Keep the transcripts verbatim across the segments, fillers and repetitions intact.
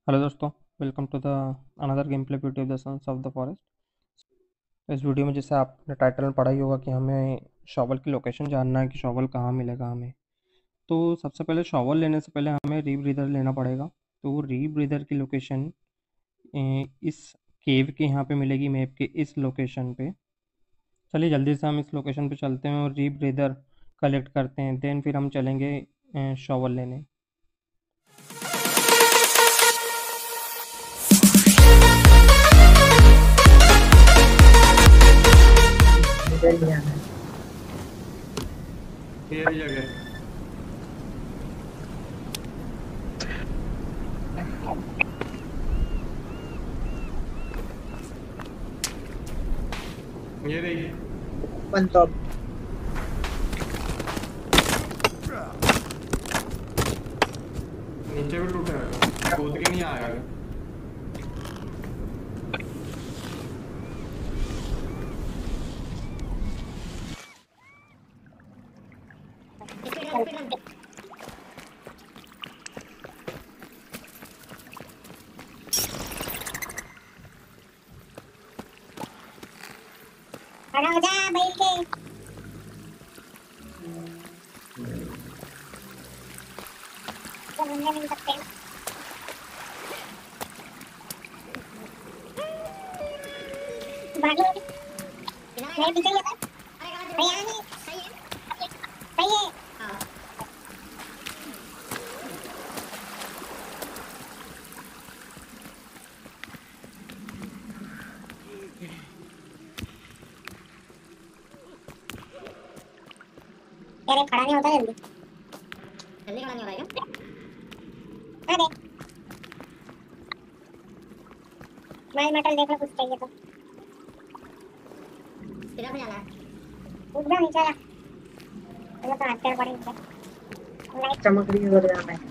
Hello दोस्तों, welcome to the another game play beauty of the sons of the forest. इस वीडियो में जैसे आपने टाइटल में पढ़ा ही होगा कि हमें शॉवल की लोकेशन जानना है कि शॉवल कहाँ मिलेगा हमें। तो सबसे पहले शॉवल लेने से पहले हमें री ब्रीदर लेना पड़ेगा। तो री ब्रीदर की लोकेशन इस केव के यहाँ पे मिलेगी, मैप के इस लोकेशन पे। चलिए जल्दी से हम इस लोकेशन पे चलते हैं और री ब्रीदर कलेक्ट करते हैं, देन फिर हम चलेंगे शॉवल लेने। इधर ही आना है। तेरी जगह ये देखिए वन टॉप नीचे भी टूटेगा, कूद के नहीं आएगा। खड़ा हो जा बैठ के। तो घूमने मिल सकते हैं। भागो मेरे पीछे ही है। भैया नहीं सही है, सही है। हाँ अरे खड़ा नहीं होता जल्दी जल्दी खड़ा नहीं हो रहा है क्या? अरे मैं मेटल देख लो, कुछ चाहिए तो किधर पे जाना है? उधर नीचे जा, चलो तो हाथ पैर पड़े नीचे। लाइट चमक रही है उधर जाना है।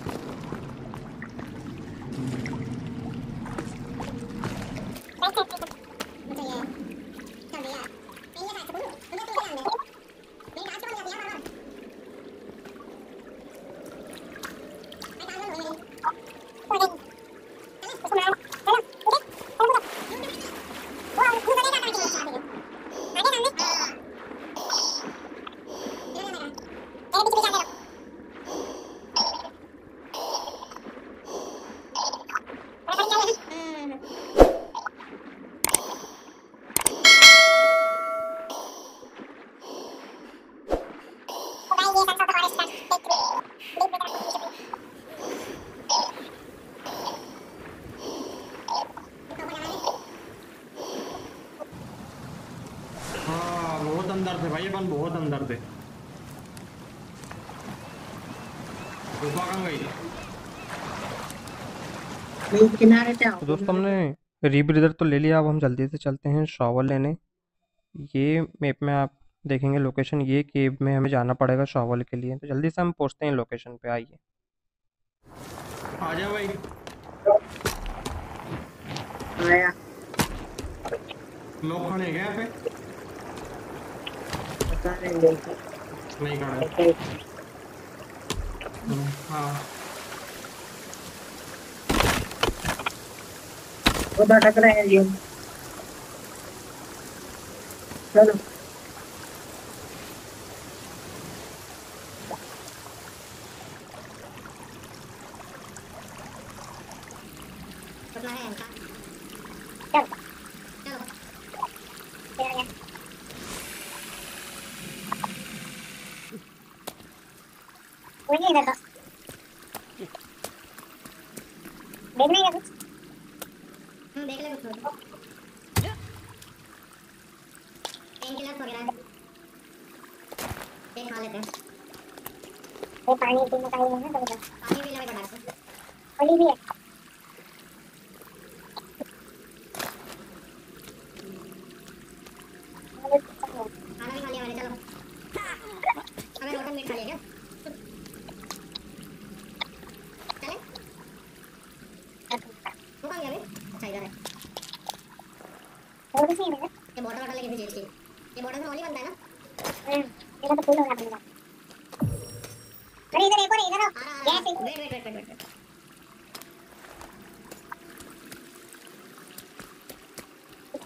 मुझे ये चल दिया नहीं है साथ बोलो उधर तो जाना है। नहीं रात को जाती है बाबा। मैं कहां हूं नहीं तो नहीं चलो उसको मारो। चलो उधर वो उधर नहीं जाना चाहिए। आगे सामने इधर जाना है। तेरे बीच में जाके रहो। मैं खड़ी जाए ना। हाँ बहुत अंदर थे भाई, अपन बहुत अंदर थे। गुफा कहाँ गई? मेरे किनारे पे आओ। तो दोस्तों हमने री ब्रीदर तो ले लिया, अब हम जल्दी से चलते हैं शॉवर लेने। ये मैप में आप देखेंगे लोकेशन, ये केव में हमें जाना पड़ेगा शॉवल के लिए। तो जल्दी से हम पहुंचते हैं लोकेशन पे, आइए। आ जा भाई। आया लोग खड़े हैं क्या यहाँ पे? पता नहीं देखो। नहीं खड़े। ओके हाँ वो भटक रहे हैं ये। चलो कितना है इनका? चलो चलो इधर आ जा। कोई नहीं इधर तो देखना ही है कुछ। हम देख ले कुछ हो पेन किलर वगैरह देख खा लेते हैं। वो पानी पीने का ही है ना, तो पानी पीने का डाल दो। होली भी है। खाना भी खा लिया मैंने, चलो हमें रोटन मीट खा लिया क्या? चले वो कहाँ गया अभी? अच्छा इधर है। थोड़ी सी है ये बॉटल वाटल लेके चीज की। ये बॉटल में ओनली बनता है ना? हाँ ये तो फूल हो गया। अरे इधर एक और इधर आओ। Guys wait wait wait wait wait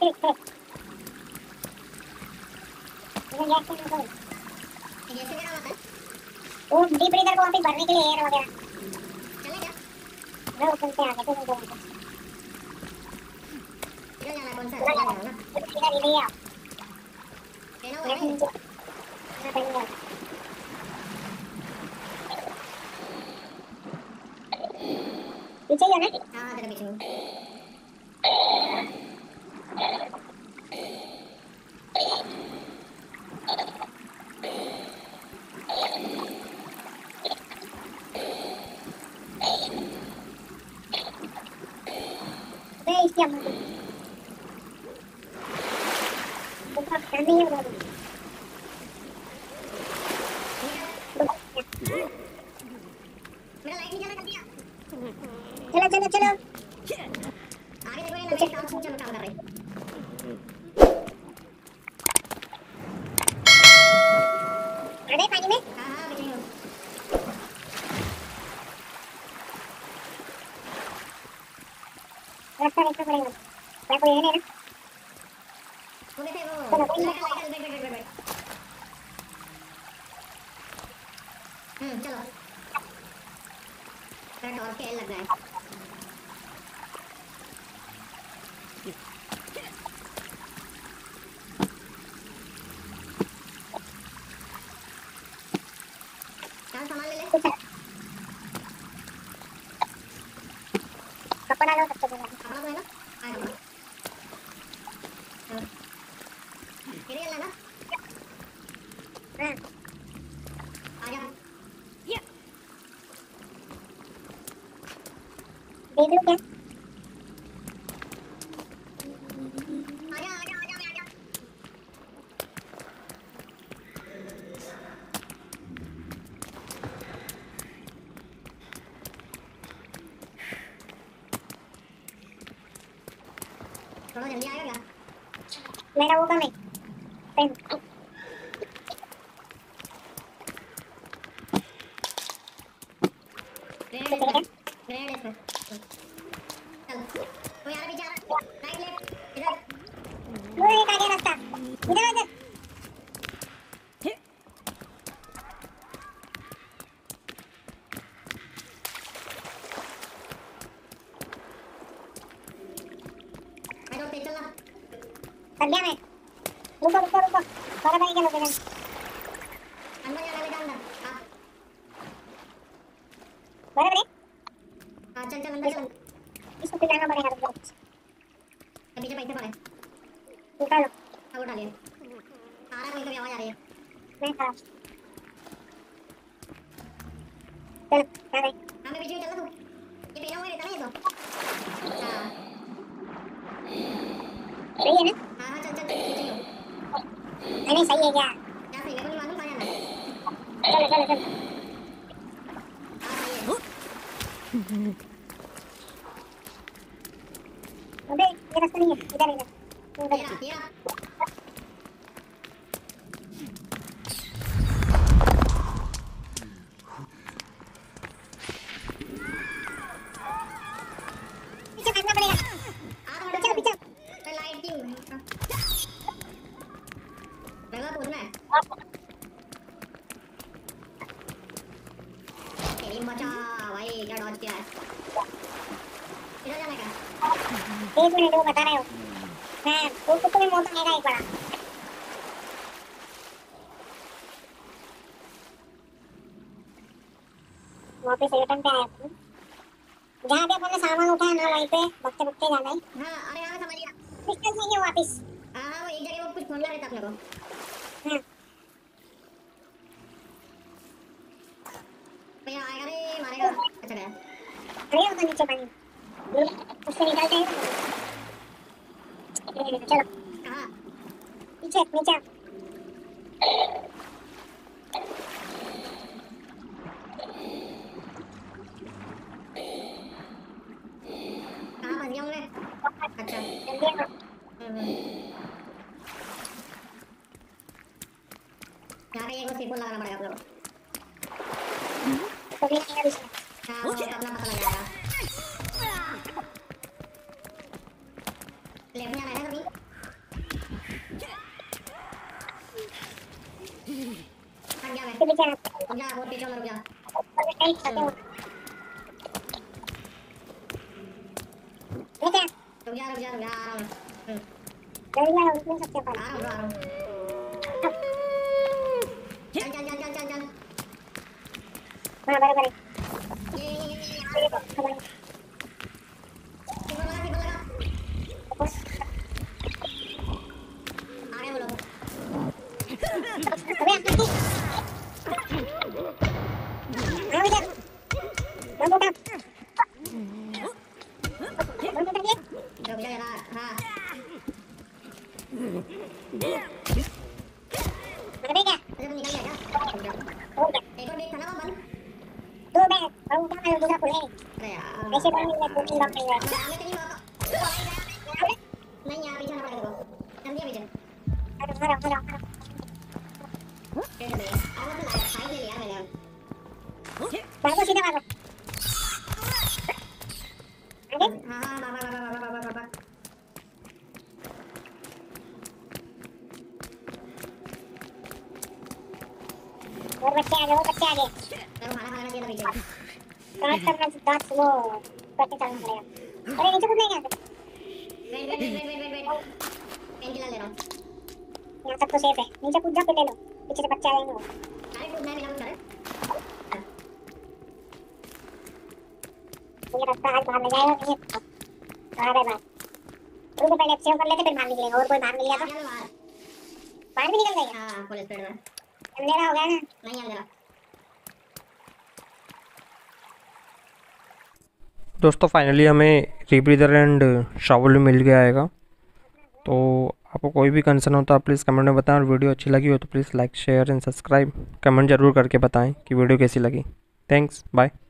ठीक ठीक इधर गैस टैंक को गैस वगैरह होता है वो डीप फ्रीजर को वापस भरने के लिए एयर वगैरह चले क्या वो चलते आगे तो नहीं इधर जाना है कौन सा इधर जाना है ना इधर इधर ही आओ कहना मैं होगा नहीं नीचे मैं पहले जाऊँ पीछे ही है ना हाँ तेरे पीछे हूँ मैं इसकी अम्मा को तो आप नहीं है उधर मेरा लाइट नहीं चला कर दिया चलो चलो चलो आगे देखो ये लाइट काम ऊंचा में काम कर रही अरे पानी में हाँ हाँ पीछे हूँ रास्ता देखना पड़ेगा मैं कोई है नहीं ना वो कैसे वो चलो, लाइट लाइट बैठ बैठ बैठ बैठ हम्म चलो तेरा टॉर्च के लग रहा है चल सामान ले ले कुछ कपड़ा लो सबसे पहले कपड़ा तो है ना आ जाओ चलो तेरे ये लेना हाँ आ जा दे दूँ क्या आ जा आ जा आ जा आ जा थोड़ा जल्दी आएगा क्या मेरा वो काम है पेन ग्रेनेड इसमें ग्रेनेड इसमें चल तो यार पीछे आ रहा राइट लेफ्ट इधर वो एक आगे रास्ता इधर इधर मैं तो तेज चल रहा कर दिया मैं रुको रुको रुको थोड़ा भाई क्या लोकेशन अंदर जाना बेटा अंदर हाँ बराबर है हाँ चल चल अंदर चल इसको पिलाना पड़ेगा रुको ये पीछे पैसे पड़े निकालो अब उठा लिए आ रहा है कोई तो आवाज आ रही है मैं खा चलो आ गए हाँ मैं पीछे चल तू ये पहना हुआ रहता ना ये तो हाँ सही है ना हाँ हाँ चल चल चल पीछे ही हूँ अरे सही है क्या क्या सही मेरे को नहीं मालूम कहाँ जाना है चलो चलो चलो हाँ सही है अबे ये रास्ता नहीं है इधर इधर ये रहा ये रहा पीछे भागना पड़ेगा आ तो पीछे पीछे तो लाइट की मेरे को पूछना है तेरी बचा भाई क्या डॉज किया है इधर जाने का एक मिनट वो बता रहे हो हाँ वो कुत्ते में मौत आएगा एक बड़ा वापस रिटर्न पे आया अपन जहाँ भी अपन ने सामान उठाया ना वहीं पे भगते भगते जाना है हाँ अरे हाँ समझ गया पिस्टल चाहिए वापस हाँ हाँ वो एक जगह वो कुछ ढूंढना रहता अपने को हाँ भैया आएगा रे मारेगा अच्छा गया अरे होता नीचे पानी उससे निकालते हैं ये चलो कहाँ पीछे नीचे कहाँ फंस गया हूँ मैं अच्छा जल्दी आओ हम्म, हम्म। यहाँ पे एक बस सिर्फ लगाना पड़ेगा अपने को तो भी नहीं अभी हाँ वो तो अपना पता लग जाएगा लेफ्ट में आना है ना कभी पीछे आ। रुक जा बहुत पीछे में रुक जा और टाइट करते हो। लेके आ। रुक जा रुक जा रुक जा आ रहा हूँ हम्म, जल्दी आ उसमें सबसे आ पहले। रहा हूँ bro, आ रहा हूँ चल चल चल चल चल चल हाँ बराबर है। ये ये ये ये ये तो खबर सिंबल लगा सिंबल लगा आ गए वो लोग अबे आपकी आओ इधर। बम उठा। बम उठा ये। रुक जा यार हाँ अरे क्या अरे तुम निकल गया क्या रुक जा हो गया। एक और देख था ना वो बंद दो बैग बम उठा मैं दूसरा खुले अरे यार वैसे बम मिल गया दो तीन बम मिल गया। मैं आगे तेरी बात नहीं यार पीछे ना पड़ेगा देखो जल्दी आ पीछे अरे मारो मारो मारो। पेड़ में अरे मतलब लाया फाइट ले लिया मैंने भागो सीधा भागो। आगे हाँ हाँ बाबा बाबा बाबा बाबा बाबा और बच्चे आगे और बच्चे आगे। तेरे को खाना खाना चाहिए था पीछे काट करना दांत वो करके चलना पड़ेगा। अरे नीचे कूदना है क्या? Wait wait wait wait wait wait painkiller ले रहा हूँ यहाँ तक तो सेफ है। नीचे कूद जा फिर ले लो। पीछे से बच्चे आएंगे वो। अरे कूदना है बिना कुछ करे ये रास्ता आज बाहर ले जाएगा नहीं पता। बाहर है बाहर। रुको पहले सेव कर लेते फिर बाहर निकलेगा। और कोई बाहर मिल गया तो चल बाहर बाहर भी निकल जाएगा। हाँ फुल स्पीड में अंधेरा हो गया ना। नहीं अंदर दोस्तों फाइनली हमें रीब्रीदर एंड शॉवल मिल गया आएगा। तो आपको कोई भी कंसर्न हो तो आप प्लीज़ कमेंट में बताएं, और वीडियो अच्छी लगी हो तो please like share and subscribe comment ज़रूर करके बताएं कि वीडियो कैसी लगी। Thanks bye.